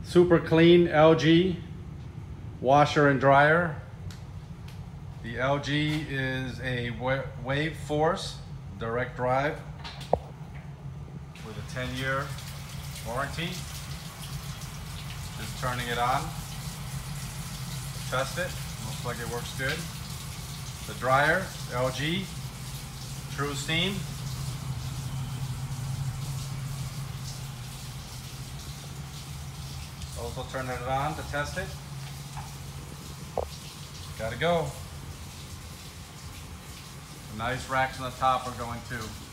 Super clean LG washer and dryer. The LG is a Wave Force direct drive with a 10-year warranty. Just turning it on, test it, looks like it works good. The dryer, LG, True Steam. Also turning it on to test it. Gotta go. The nice racks on the top are going too.